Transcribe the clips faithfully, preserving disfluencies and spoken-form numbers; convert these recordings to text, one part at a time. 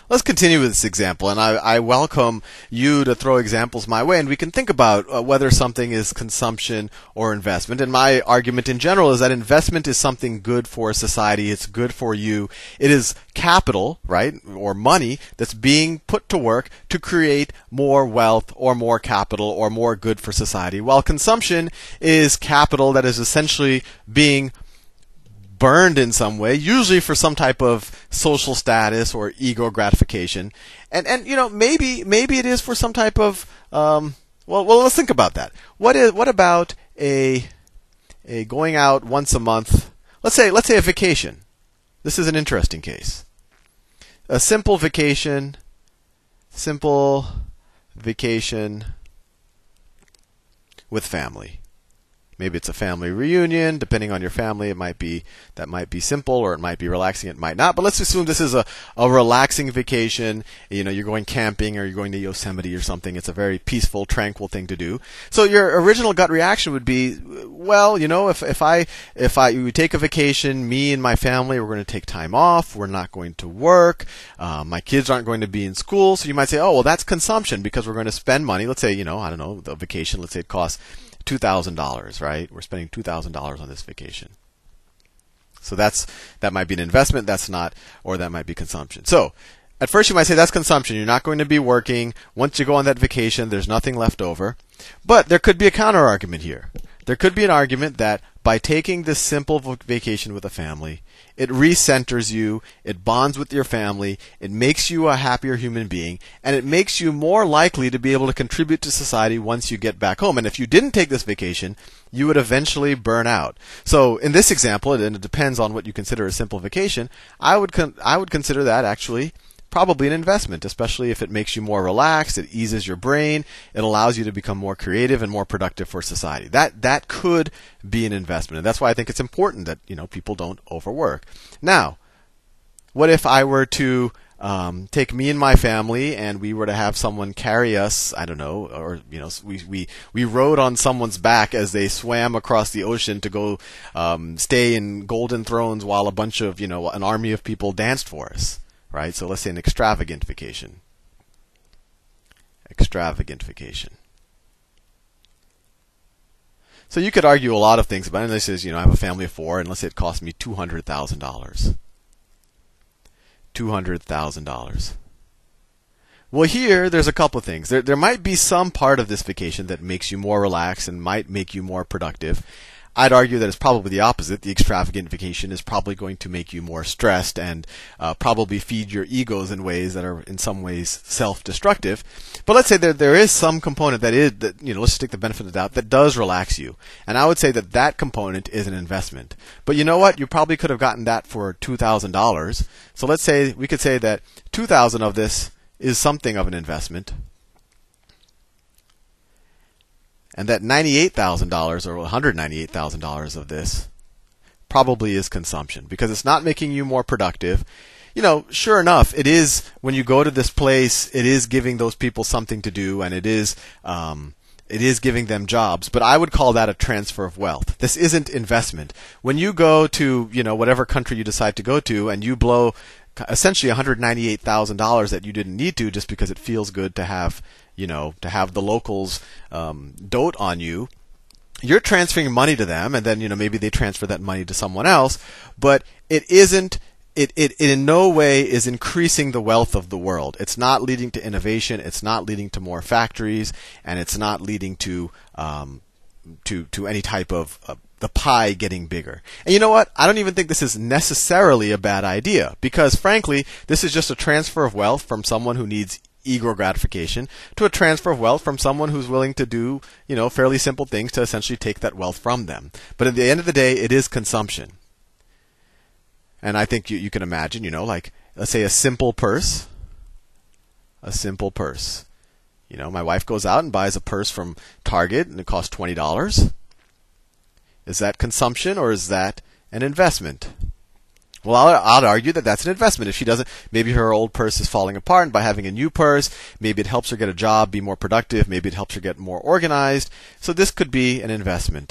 let's continue with this example, and I, I welcome you to throw examples my way, and we can think about uh, whether something is consumption or investment. And my argument in general is that investment is something good for society. It's good for you. It is capital, right, or money that's being put to work to create more wealth or more capital or more good for society, while consumption is capital that is essentially being burned in some way, usually for some type of social status or ego gratification, and and you know maybe maybe it is for some type of um, well well let's think about that. What is what about a a going out once a month? Let's say let's say a vacation. This is an interesting case. A simple vacation, simple vacation with family. Maybe it's a family reunion. Depending on your family, it might be that might be simple, or it might be relaxing. It might not. But let's assume this is a, a relaxing vacation. You know, you're going camping or you're going to Yosemite or something. It's a very peaceful, tranquil thing to do. So your original gut reaction would be, well, you know, if if I if I we take a vacation, me and my family, we're going to take time off. We're not going to work. Um, my kids aren't going to be in school. So you might say, oh, well, that's consumption because we're going to spend money. Let's say, you know, I don't know, the vacation. Let's say it costs two thousand dollars, right? We're spending two thousand dollars on this vacation. So that's that might be an investment, that's not, or that might be consumption. So at first you might say that's consumption. You're not going to be working. Once you go on that vacation, there's nothing left over. But there could be a counter argument here. There could be an argument that by taking this simple vacation with a family, it recenters you, it bonds with your family, it makes you a happier human being, and it makes you more likely to be able to contribute to society once you get back home. And if you didn't take this vacation, you would eventually burn out. So in this example, and it depends on what you consider a simple vacation, I would con- I would consider that actually probably an investment, especially if it makes you more relaxed, it eases your brain, it allows you to become more creative and more productive for society. That that could be an investment, and that's why I think it's important that you know people don't overwork. Now, what if I were to um, take me and my family, and we were to have someone carry us? I don't know, or you know, we we we rode on someone's back as they swam across the ocean to go um, stay in Golden Thrones while a bunch of you know an army of people danced for us. Right? So let's say an extravagant vacation. Extravagant vacation. So you could argue a lot of things about it. And this is, you know, I have a family of four, and let's say it cost me two hundred thousand dollars. two hundred thousand dollars. Well, here, there's a couple of things. There, there might be some part of this vacation that makes you more relaxed and might make you more productive. I'd argue that it's probably the opposite. The extravagant vacation is probably going to make you more stressed and uh, probably feed your egos in ways that are in some ways self-destructive. But let's say that there is some component that is, that, you know, let's just take the benefit of the doubt, that does relax you. And I would say that that component is an investment. But you know what? You probably could have gotten that for two thousand dollars. So let's say, we could say that two thousand dollars of this is something of an investment. And that ninety-eight thousand dollars or one hundred ninety-eight thousand dollars of this probably is consumption because it's not making you more productive. You know, sure enough, it is, when you go to this place, it is giving those people something to do, and it is um, it is giving them jobs. But I would call that a transfer of wealth. This isn't investment. When you go to, you know, whatever country you decide to go to, and you blow essentially one hundred ninety-eight thousand dollars that you didn't need to just because it feels good to have, you know, to have the locals um, dote on you, you're transferring money to them, and then, you know, maybe they transfer that money to someone else, but it isn't, it, it, it in no way is increasing the wealth of the world. It's not leading to innovation, it's not leading to more factories, and it's not leading to, um, to, to any type of, uh, the pie getting bigger. And you know what? I don't even think this is necessarily a bad idea, because frankly, this is just a transfer of wealth from someone who needs ego gratification to a transfer of wealth from someone who's willing to do, you know, fairly simple things to essentially take that wealth from them. But at the end of the day, it is consumption. And I think you, you can imagine, you know, like, let's say a simple purse. A simple purse. You know, my wife goes out and buys a purse from Target, and it costs twenty dollars. Is that consumption, or is that an investment? Well, I'll, I'll argue that that's an investment. If she doesn't, maybe her old purse is falling apart, and by having a new purse, maybe it helps her get a job, be more productive, maybe it helps her get more organized. So this could be an investment.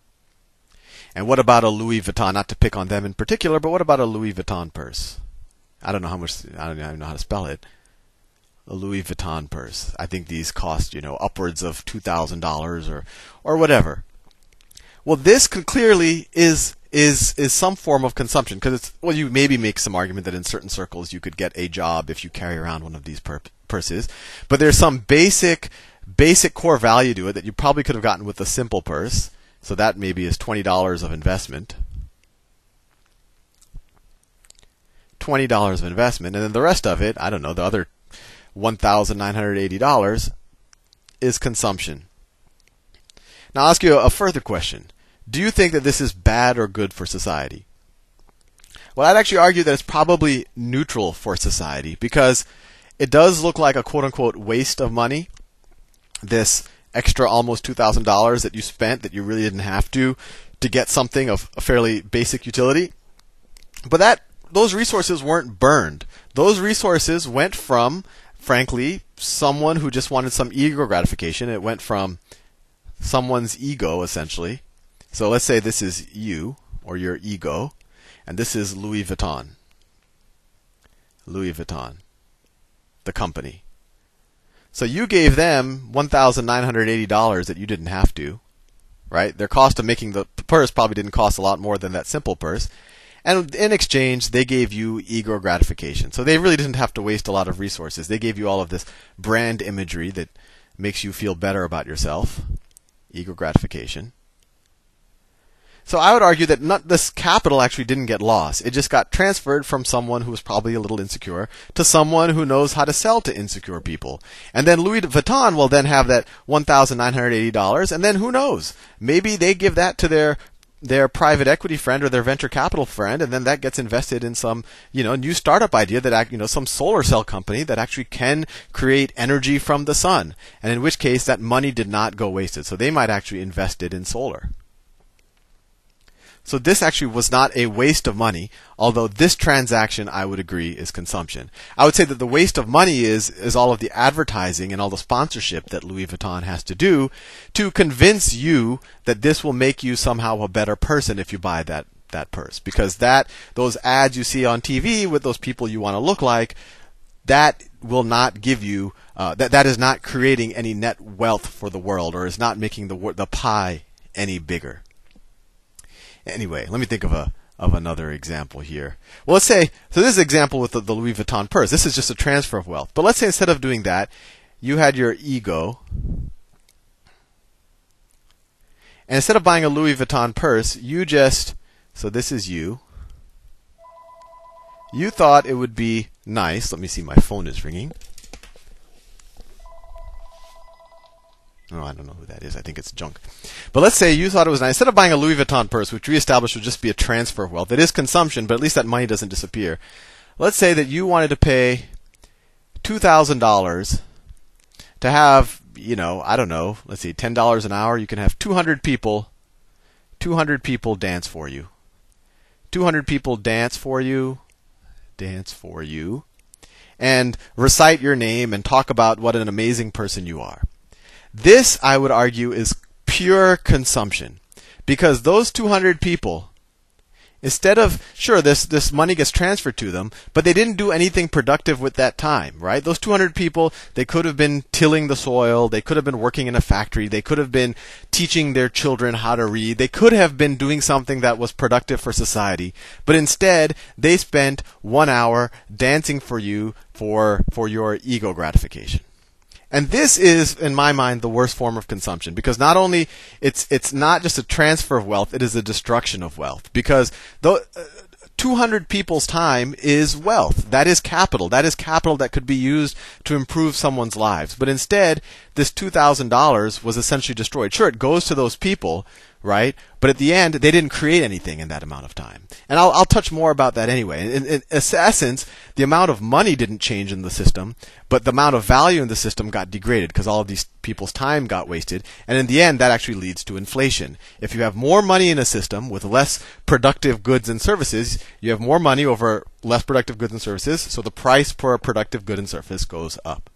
And what about a Louis Vuitton? Not to pick on them in particular, but what about a Louis Vuitton purse? I don't know how much, I don't even know how to spell it. A Louis Vuitton purse. I think these cost, you know, upwards of two thousand dollars or, or whatever. Well, this could clearly is is is some form of consumption because it's, well, you maybe make some argument that in certain circles you could get a job if you carry around one of these pur- purses, but there's some basic basic core value to it that you probably could have gotten with a simple purse. So that maybe is twenty dollars of investment. twenty dollars of investment, and then the rest of it, I don't know, the other one thousand nine hundred eighty dollars is consumption. Now I'll ask you a further question. Do you think that this is bad or good for society? Well, I'd actually argue that it's probably neutral for society because it does look like a quote-unquote waste of money, this extra almost two thousand dollars that you spent that you really didn't have to to get something of a fairly basic utility. But that those resources weren't burned. Those resources went from, frankly, someone who just wanted some ego gratification. It went from someone's ego, essentially. So let's say this is you, or your ego, and this is Louis Vuitton. Louis Vuitton, the company. So you gave them one thousand nine hundred eighty dollars that you didn't have to, right? Their cost of making the purse probably didn't cost a lot more than that simple purse. And in exchange, they gave you ego gratification. So they really didn't have to waste a lot of resources. They gave you all of this brand imagery that makes you feel better about yourself. Ego gratification. So I would argue that not, this capital actually didn't get lost. It just got transferred from someone who was probably a little insecure to someone who knows how to sell to insecure people. And then Louis Vuitton will then have that one thousand nine hundred eighty dollars, and then who knows? Maybe they give that to their their private equity friend or their venture capital friend, and then that gets invested in some, you know, new startup idea that, you know, some solar cell company that actually can create energy from the sun. And in which case that money did not go wasted. So they might actually invest it in solar. So this actually was not a waste of money, although this transaction, I would agree, is consumption. I would say that the waste of money is is all of the advertising and all the sponsorship that Louis Vuitton has to do to convince you that this will make you somehow a better person if you buy that that purse. Because that those ads you see on T V with those people you want to look like, that will not give you uh, that that is not creating any net wealth for the world, or is not making the the pie any bigger. Anyway, let me think of a of another example here. Well, let's say, so this is an example with the, the Louis Vuitton purse. This is just a transfer of wealth. But let's say instead of doing that, you had your ego, and instead of buying a Louis Vuitton purse, you just, so this is you, you thought it would be nice. Let me see, my phone is ringing. Oh, I don't know who that is. I think it's junk. But let's say you thought it was nice. Instead of buying a Louis Vuitton purse, which we established would just be a transfer of wealth, it is consumption, but at least that money doesn't disappear. Let's say that you wanted to pay two thousand dollars to have, you know, I don't know, let's see, ten dollars an hour. You can have two hundred people, two hundred people dance for you. two hundred people dance for you, dance for you, and recite your name and talk about what an amazing person you are. This, I would argue, is pure consumption, because those two hundred people, instead of, sure, this, this money gets transferred to them, but they didn't do anything productive with that time, right? Those two hundred people, they could have been tilling the soil, they could have been working in a factory, they could have been teaching their children how to read, they could have been doing something that was productive for society, but instead, they spent one hour dancing for you for, for your ego gratification. And this is, in my mind, the worst form of consumption, because not only it's it's not just a transfer of wealth, it is a destruction of wealth. Because though, uh, two hundred people's time is wealth. That is capital. That is capital that could be used to improve someone's lives. But instead, this two thousand dollars was essentially destroyed. Sure, it goes to those people, right? But at the end, they didn't create anything in that amount of time. And I'll, I'll touch more about that anyway. In, in, in essence, the amount of money didn't change in the system, but the amount of value in the system got degraded because all of these people's time got wasted. And in the end, that actually leads to inflation. If you have more money in a system with less productive goods and services, you have more money over less productive goods and services, so the price per productive good and service goes up.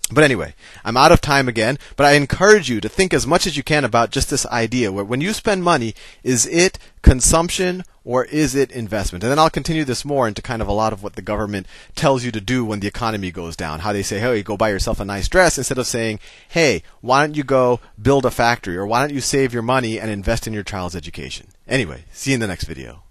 But anyway, I'm out of time again, but I encourage you to think as much as you can about just this idea where when you spend money, is it consumption or is it investment? And then I'll continue this more into kind of a lot of what the government tells you to do when the economy goes down. How they say, hey, go buy yourself a nice dress, instead of saying, hey, why don't you go build a factory, or why don't you save your money and invest in your child's education? Anyway, see you in the next video.